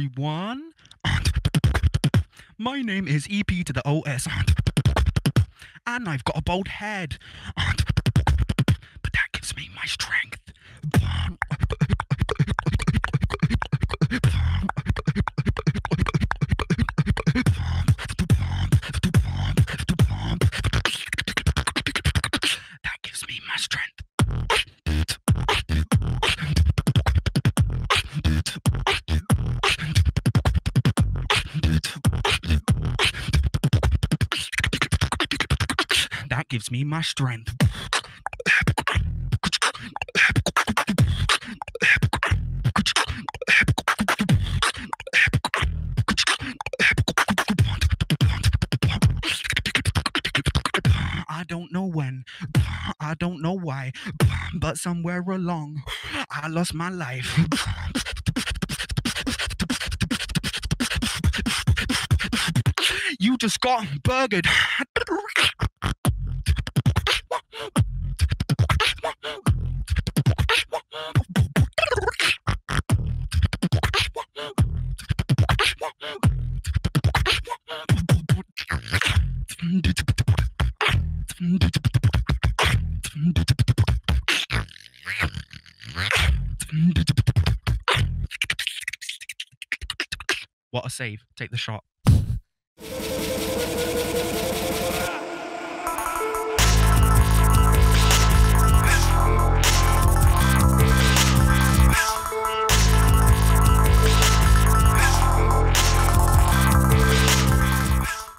everyone. My name is EP to the OS. And I've got a bald head. But that gives me my strength. That gives me my strength. That gives me my strength. I don't know when, I don't know why, but somewhere along, I lost my life. You just got burgered. What a save. Take the shot.